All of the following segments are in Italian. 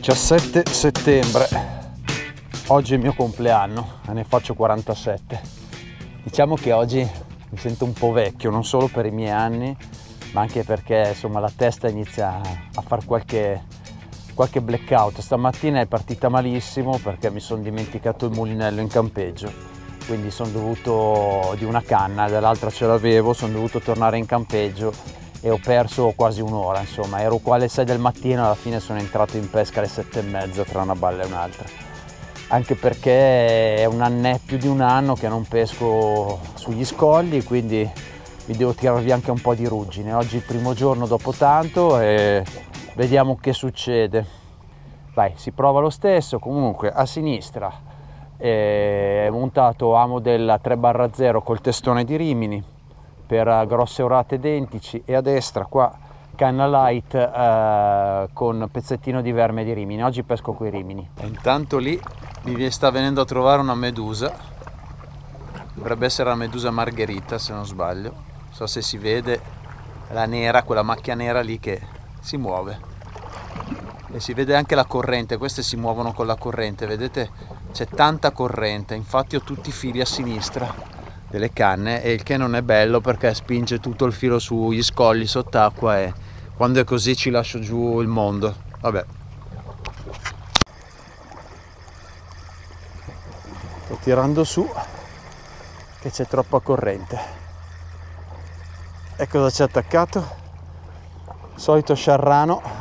17 settembre, oggi è il mio compleanno e ne faccio 47. Diciamo che oggi mi sento un po' vecchio, non solo per i miei anni, ma anche perché insomma la testa inizia a far qualche blackout. Stamattina è partita malissimo perché mi sono dimenticato il mulinello in campeggio, quindi sono dovuto, di una canna, dall'altra ce l'avevo, sono dovuto tornare in campeggio e ho perso quasi un'ora. Insomma, ero qua alle 6 del mattino, alla fine sono entrato in pesca alle 7:30 tra una balla e un'altra, anche perché è più di un anno che non pesco sugli scogli, quindi mi devo tirare via anche un po' di ruggine. Oggi è il primo giorno dopo tanto e vediamo che succede. Vai, si prova lo stesso. Comunque a sinistra è montato amo della 3/0 col testone di Rimini per grosse orate dentici, e a destra qua canna light con pezzettino di verme di Rimini. Oggi pesco coi Rimini. E intanto lì mi sta venendo a trovare una medusa, dovrebbe essere la medusa margherita se non sbaglio, non so se si vede la nera, quella macchia nera lì che si muove, e si vede anche la corrente. Queste si muovono con la corrente, vedete, c'è tanta corrente, infatti ho tutti i fili a sinistra delle canne, e il che non è bello perché spinge tutto il filo sugli scogli sott'acqua, e quando è così ci lascio giù il mondo. Vabbè, sto tirando su che c'è troppa corrente. E cosa c'è attaccato? Solito sciarrano.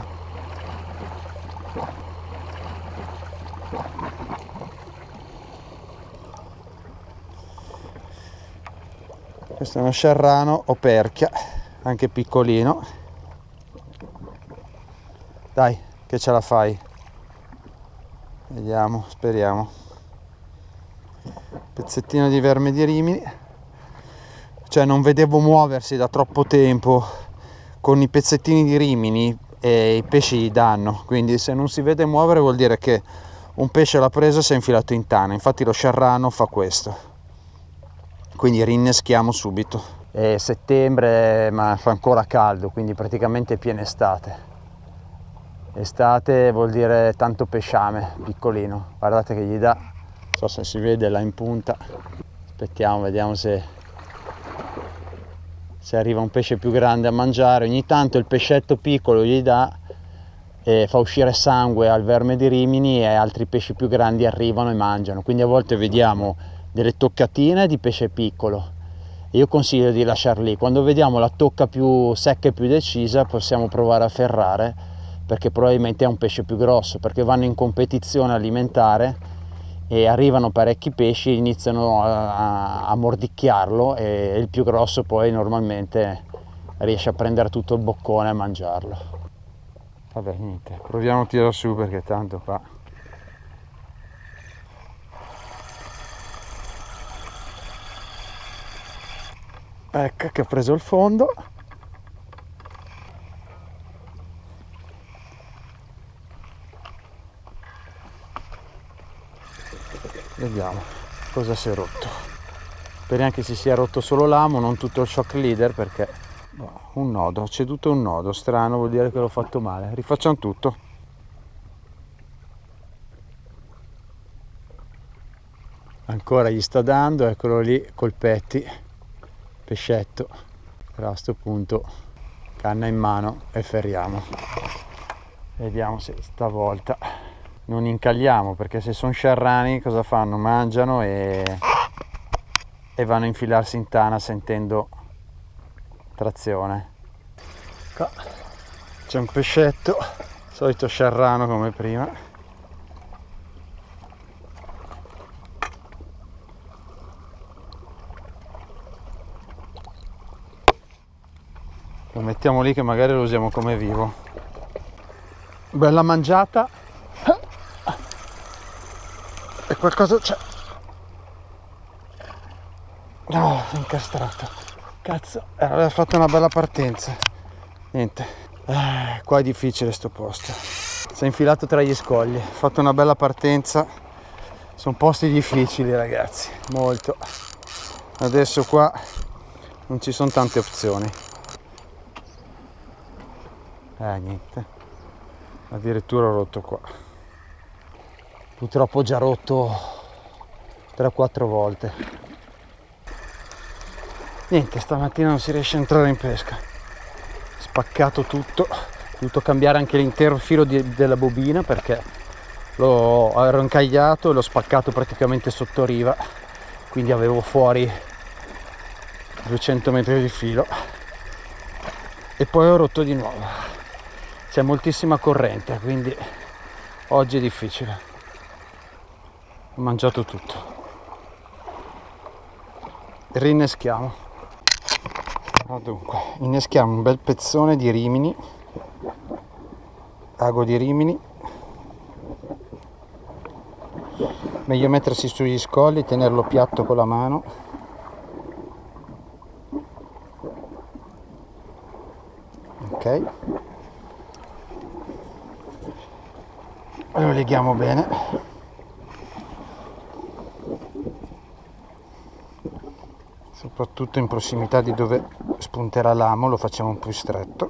Questo è uno sciarrano o perchia, anche piccolino. Dai, che ce la fai. Vediamo, speriamo. Pezzettino di verme di Rimini. Cioè non vedevo muoversi da troppo tempo con i pezzettini di Rimini e i pesci gli danno. Quindi se non si vede muovere vuol dire che un pesce l'ha preso e si è infilato in tana. Infatti lo sciarrano fa questo. Quindi rinneschiamo subito. È settembre ma fa ancora caldo, quindi praticamente piena estate. Estate vuol dire tanto pesciame piccolino, guardate che gli dà, non so se si vede là in punta. Aspettiamo, vediamo se arriva un pesce più grande a mangiare. Ogni tanto il pescetto piccolo gli dà e fa uscire sangue al verme di Rimini, e altri pesci più grandi arrivano e mangiano, quindi a volte vediamo delle toccatine di pesce piccolo. Io consiglio di lasciar lì. Quando vediamo la tocca più secca e più decisa possiamo provare a ferrare, perché probabilmente è un pesce più grosso, perché vanno in competizione alimentare e arrivano parecchi pesci e iniziano a mordicchiarlo, e il più grosso poi normalmente riesce a prendere tutto il boccone e a mangiarlo. Vabbè, niente, proviamo a tirare su perché tanto qua. Ecco che ha preso il fondo. Vediamo cosa si è rotto. Speriamo che si sia rotto solo l'amo, non tutto il shock leader, perché un nodo, c'è tutto un nodo strano, vuol dire che l'ho fatto male. Rifacciamo tutto. Ancora gli sta dando, eccolo lì, colpetti. Pescetto, però a questo punto canna in mano e ferriamo. Vediamo se stavolta non incagliamo, perché se sono sciarrani cosa fanno? Mangiano e vanno a infilarsi in tana sentendo trazione. Qua c'è un pescetto, solito sciarrano come prima. Lo mettiamo lì che magari lo usiamo come vivo. Bella mangiata. E qualcosa c'è. No, incastrato. Cazzo, aveva fatto una bella partenza. Niente. Qua è difficile sto posto. Si è infilato tra gli scogli. Ha fatto una bella partenza. Sono posti difficili, ragazzi. Molto. Adesso qua non ci sono tante opzioni. Niente, addirittura ho rotto qua. purtroppo ho già rotto 3-4 volte. Niente, stamattina non si riesce a entrare in pesca, spaccato tutto, ho dovuto cambiare anche l'intero filo della bobina perché ero incagliato e l'ho spaccato praticamente sotto riva, quindi avevo fuori 200 metri di filo e poi ho rotto di nuovo. C'è moltissima corrente, quindi oggi è difficile. Ho mangiato tutto. Rinneschiamo. Dunque, inneschiamo un bel pezzone di Rimini, ago di Rimini. Meglio mettersi sugli scogli, tenerlo piatto con la mano. Ok. Lo leghiamo bene. Soprattutto in prossimità di dove spunterà l'amo lo facciamo un po' più stretto.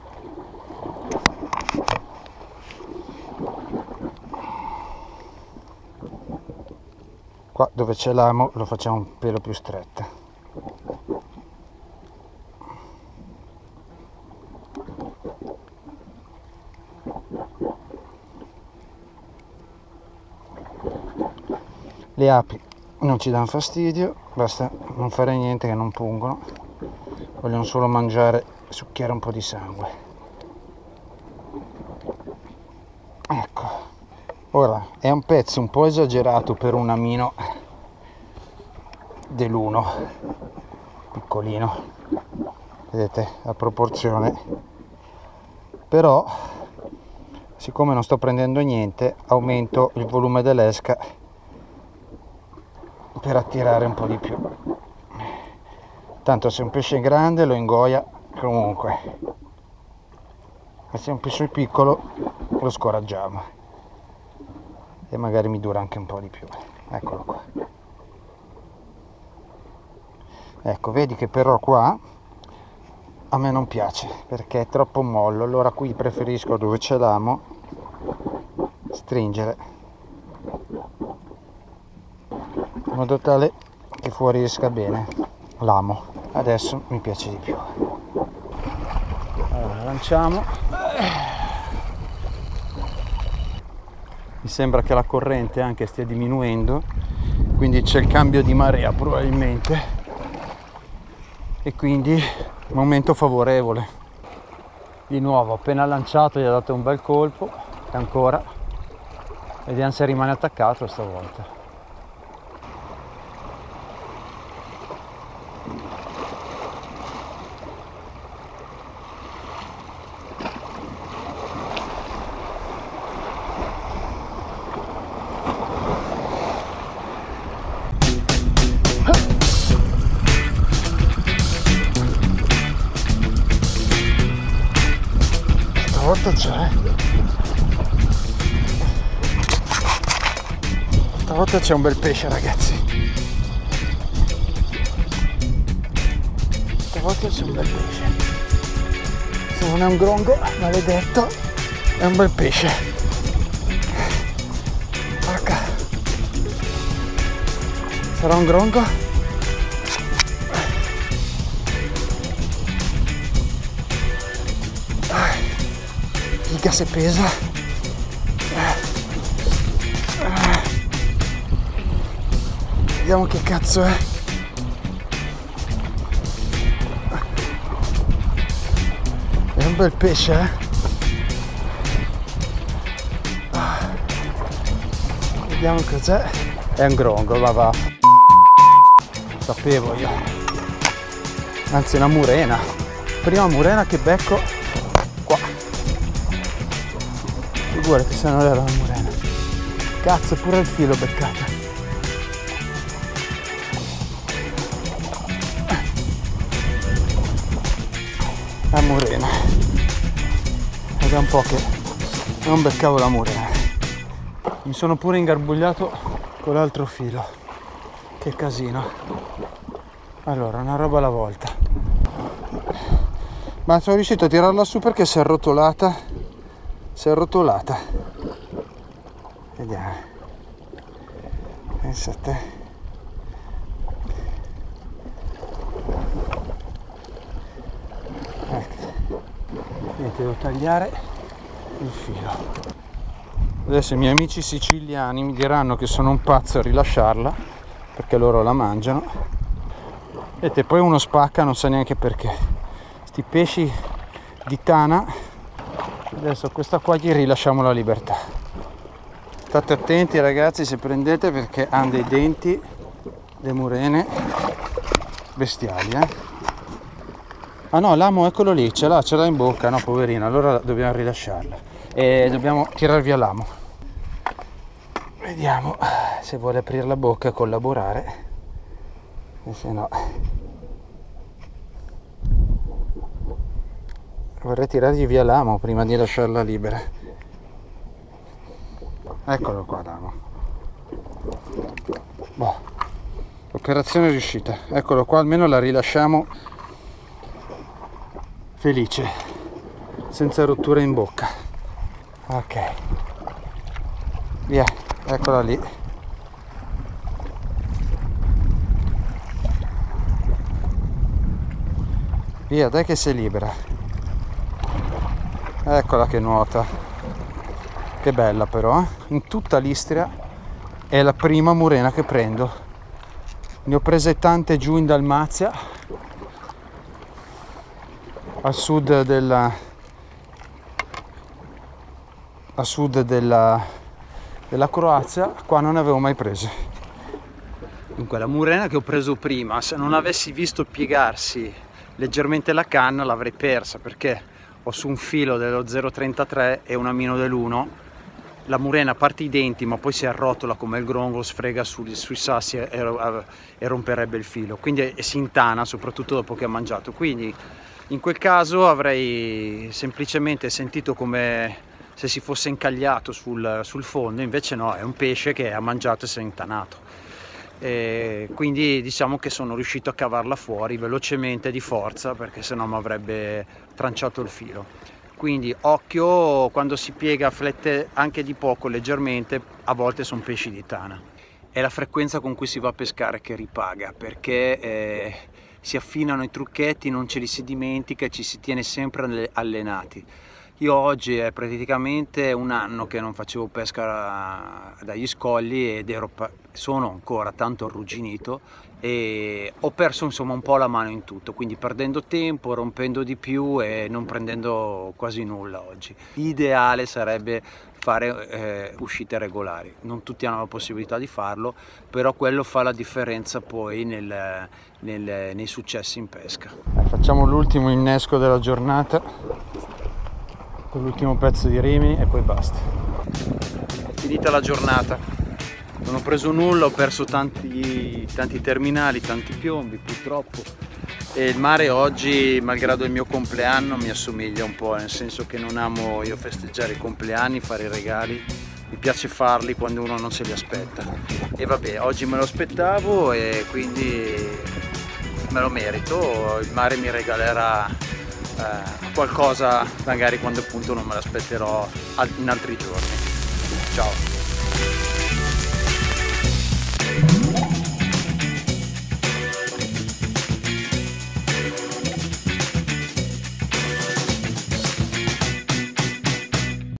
Qua dove c'è l'amo lo facciamo un pelo più stretto. Le api non ci danno fastidio, basta non fare niente che non pungono, vogliono solo mangiare e succhiare un po' di sangue. Ecco, ora è un pezzo un po' esagerato per un amino dell'1, piccolino, vedete la proporzione, però siccome non sto prendendo niente aumento il volume dell'esca per attirare un po' di più. Tanto se un pesce grande lo ingoia comunque, e se un pesce piccolo lo scoraggiamo e magari mi dura anche un po' di più. Eccolo qua. Ecco, vedi che però qua a me non piace perché è troppo mollo, allora qui preferisco dove c'è l'amo stringere in modo tale che fuoriesca bene l'amo. Adesso mi piace di più. Allora lanciamo. Mi sembra che la corrente anche stia diminuendo, quindi c'è il cambio di marea probabilmente e quindi momento favorevole. Di nuovo appena lanciato gli ha dato un bel colpo e ancora vediamo se rimane attaccato stavolta. Stavolta c'è. Stavolta c'è un bel pesce, ragazzi. Stavolta c'è un bel pesce. Se non è un grongo, maledetto, è un bel pesce. Porca. Sarà un grongo? Mica se pesa. Vediamo che cazzo è. È un bel pesce, eh? Vediamo cos'è. È un grongo, va. Sapevo io. Anzi, una murena. Prima murena che becco qua. Figurati se non era una murena. Cazzo, pure il filo beccata. La murena. Ed è un po' che non beccavo la murena. Mi sono pure ingarbugliato con l'altro filo. Che casino. Allora, una roba alla volta. Ma sono riuscito a tirarla su perché si è arrotolata. Vediamo. Pensa a te. Ecco, niente, devo tagliare il filo. Adesso i miei amici siciliani mi diranno che sono un pazzo a rilasciarla, perché loro la mangiano. Vedete, poi uno spacca, non sa neanche perché. Sti pesci di tana. Adesso questa qua gli rilasciamo la libertà. State attenti ragazzi se prendete, perché hanno dei denti, le murene bestiali, Ah no, l'amo, eccolo lì, ce l'ha in bocca, no poverina, allora dobbiamo rilasciarla e dobbiamo tirar via l'amo. Vediamo se vuole aprire la bocca e collaborare, e se no vorrei tirargli via l'amo prima di lasciarla libera. Eccolo qua l'amo. Boh, operazione riuscita, eccolo qua, almeno la rilasciamo felice, senza rotture in bocca. Ok, via, eccola lì. Via, dai che sei libera. Eccola che nuota. Che bella però, in tutta l'Istria è la prima murena che prendo. Ne ho prese tante giù in Dalmazia, a sud della Croazia. Qua non ne avevo mai prese. Dunque la murena che ho preso prima, se non avessi visto piegarsi leggermente la canna l'avrei persa, perché ho su un filo dello 0,33 e una mino dell'1. La murena parte i denti ma poi si arrotola come il grongo, sfrega sui sassi e romperebbe il filo, quindi si intana soprattutto dopo che ha mangiato. Quindi in quel caso avrei semplicemente sentito come se si fosse incagliato sul fondo, invece no, è un pesce che ha mangiato e si è intanato. E quindi diciamo che sono riuscito a cavarla fuori velocemente di forza, perché sennò mi avrebbe tranciato il filo. Quindi occhio, quando si piega flette anche di poco, leggermente, a volte sono pesci di tana. È la frequenza con cui si va a pescare che ripaga, perché si affinano i trucchetti, non ce li si dimentica e ci si tiene sempre allenati. Io oggi è praticamente un anno che non facevo pesca dagli scogli ed sono ancora tanto arrugginito e ho perso insomma un po' la mano in tutto, quindi perdendo tempo, rompendo di più e non prendendo quasi nulla oggi. L'ideale sarebbe fare uscite regolari, non tutti hanno la possibilità di farlo, però quello fa la differenza poi nei successi in pesca. Facciamo l'ultimo innesco della giornata con l'ultimo pezzo di Rimini e poi basta. Finita la giornata, non ho preso nulla, ho perso tanti terminali, tanti piombi purtroppo, e il mare oggi, malgrado il mio compleanno, mi assomiglia un po', nel senso che non amo io festeggiare i compleanni, fare i regali, mi piace farli quando uno non se li aspetta, e vabbè, oggi me lo aspettavo e quindi me lo merito. Il mare mi regalerà qualcosa magari quando appunto non me l'aspetterò in altri giorni. Ciao!